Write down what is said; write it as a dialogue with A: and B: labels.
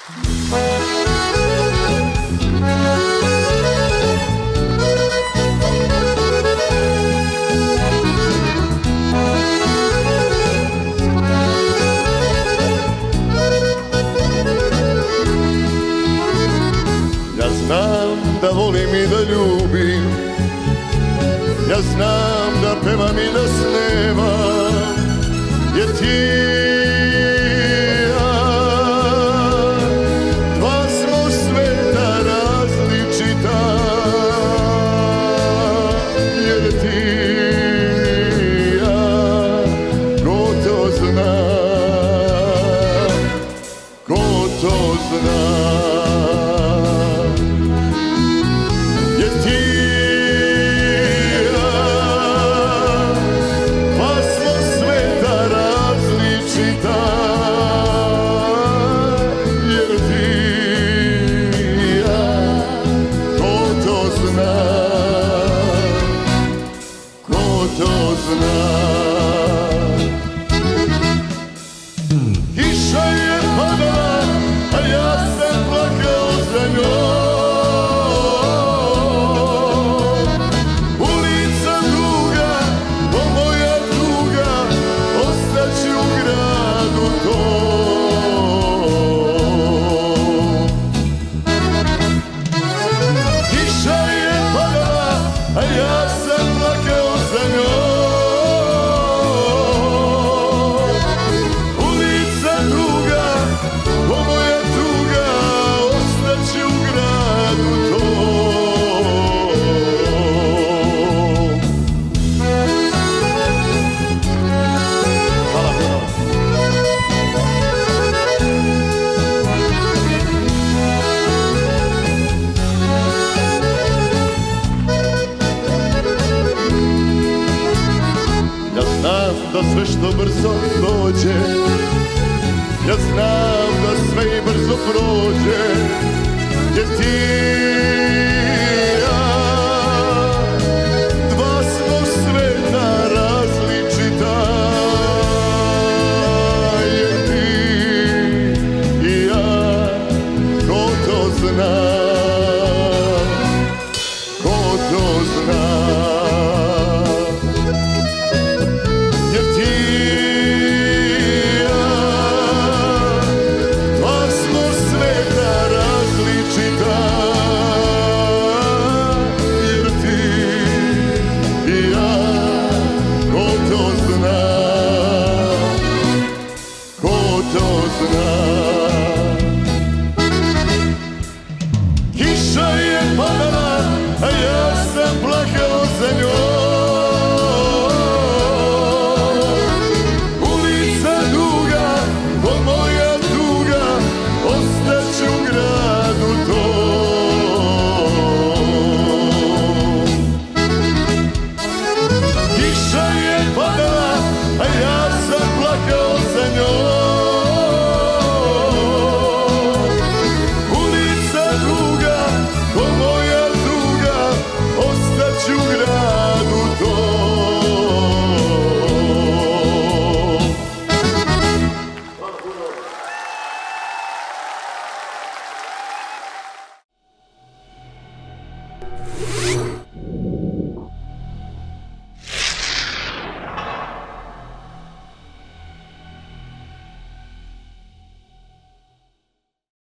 A: Znam da volim i da ljubim, ja znam da pevam i da snevam, jer ti i ja, dva smo sveta različita, jer ti i ja, ko to zna, ko to zna. Kiša je padala, a ja sam plakao za njom. Ulica duga, o moja tuga, ostaći u gradu tom. Kiša je padala, a ja sam plakao za njom. Da sve što brzo dođe, ja znam da sve i brzo prođe, jer ti